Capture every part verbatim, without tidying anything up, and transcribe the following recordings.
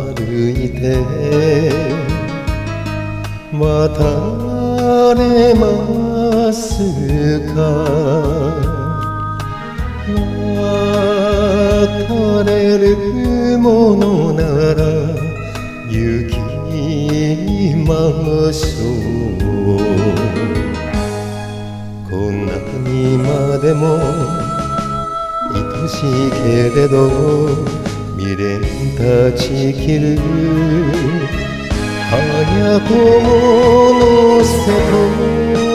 歩いて渡れますか。渡れるものなら行きましょう。こんなにまでも愛しいけれど未練断ち切る早友の瀬戸。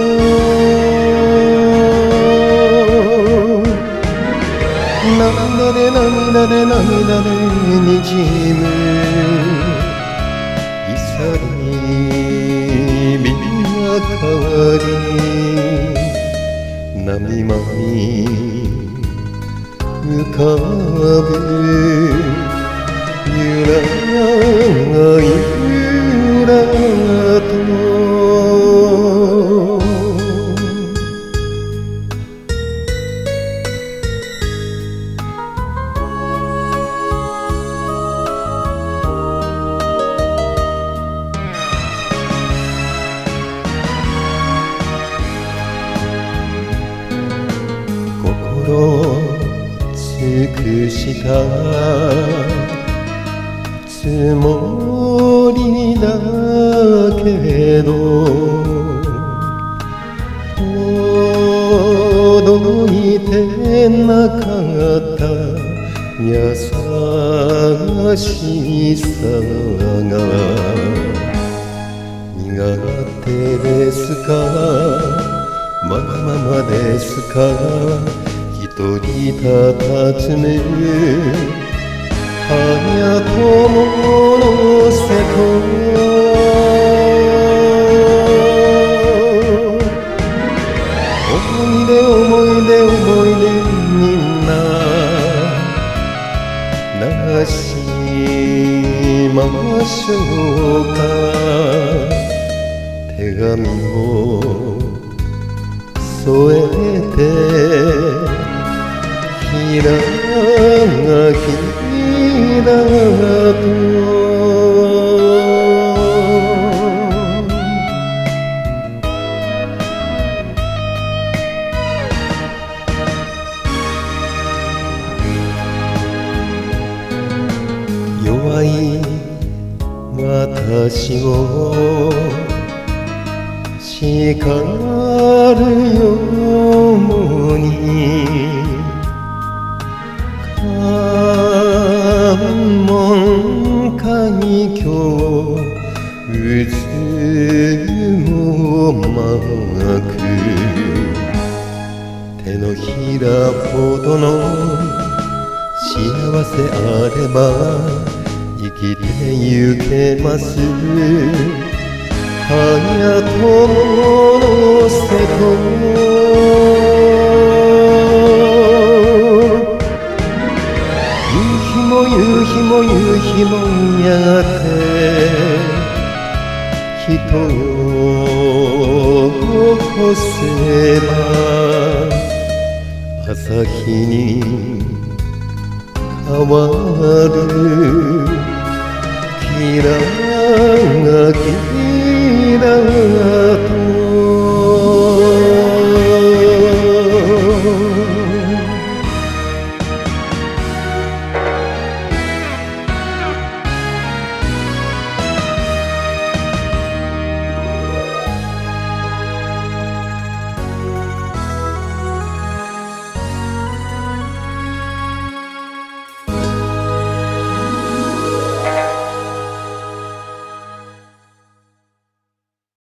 涙で涙で涙でにじむ潔い美が変わり波間に浮かぶゆらゆらと尽くしたつもりだけど届いてなかった優しさが苦手ですかまだままですか一人たたずむ早友の瀬戸。思い出思い出思い出みんな流しましょうか。手紙を添えてひらがきだと弱い私を叱るように関門海峡うつもまく手のひらほどの幸せあれば生きてゆけます。早友の瀬戸。夕日も夕日もやがて人を起こせば朝日に変わるきらがきらと